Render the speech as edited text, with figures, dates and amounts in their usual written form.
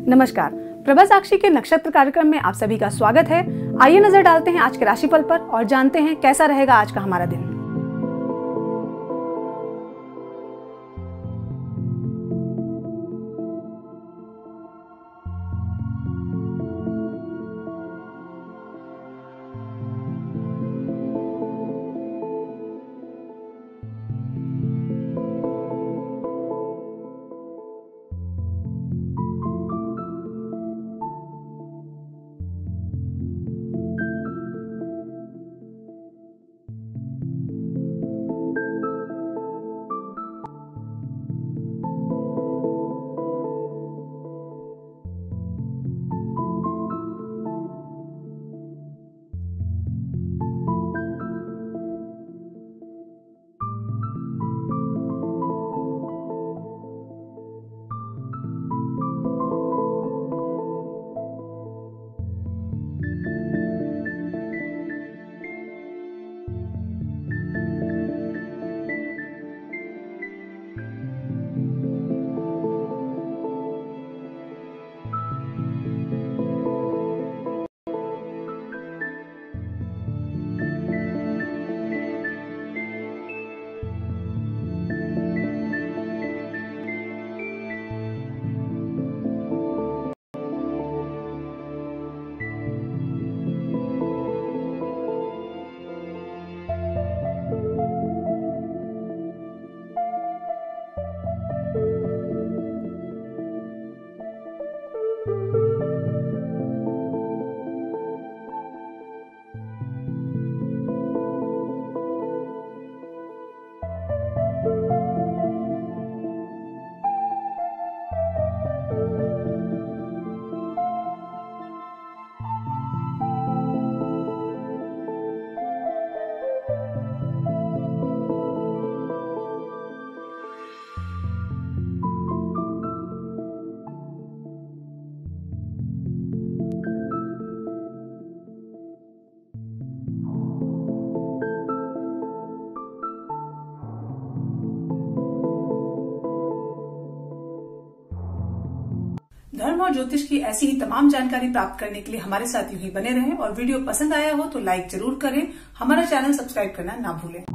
नमस्कार, प्रभा साक्षी के नक्षत्र कार्यक्रम में आप सभी का स्वागत है। आइए नजर डालते हैं आज के राशिफल पर और जानते हैं कैसा रहेगा आज का हमारा दिन। धर्म और ज्योतिष की ऐसी ही तमाम जानकारी प्राप्त करने के लिए हमारे साथ यूं ही बने रहें और वीडियो पसंद आया हो तो लाइक जरूर करें। हमारा चैनल सब्सक्राइब करना ना भूलें।